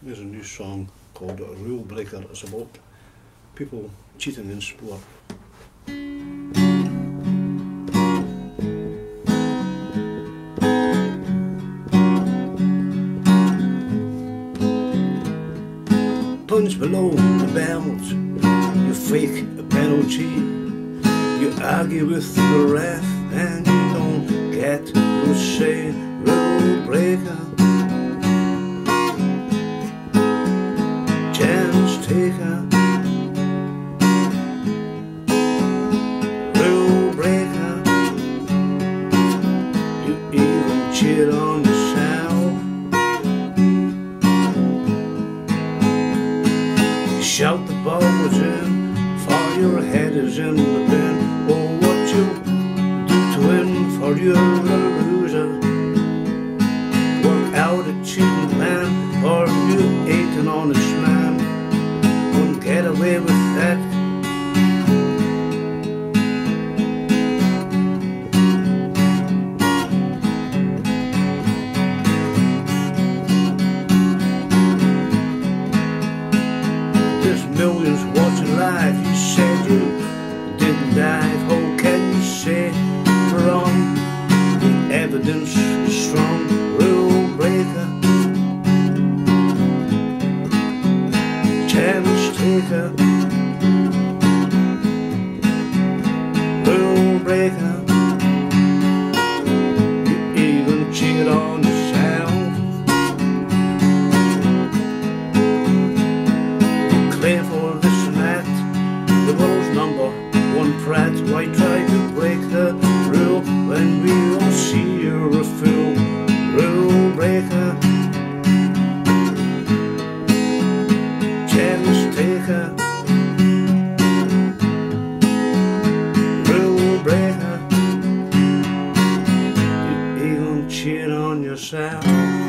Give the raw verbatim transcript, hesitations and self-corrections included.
There's a new song called Rule Breaker. It's about people cheating in sport. Punch below the belt, you fake a penalty, you argue with the ref and you don't get to say rule breaker. Chance taker, rule breaker, you even cheat on yourself. You shout the ball was in, for your head is in the bin. Oh, what you do to win, for you're a loser. Work out a cheating plan, or you ain't an honest man. Won't get away with that. There's millions watching live. You said you didn't dive. How can you say we're wrong? The evidence is strong. Rule breaker, chance taker, rule breaker, you even cheat on yourself. You claim for this and that, the world's number one prat. Why try to break the rule when we all see you're a fool? Rule breaker, chance taker, rule breaker, you even cheat on yourself.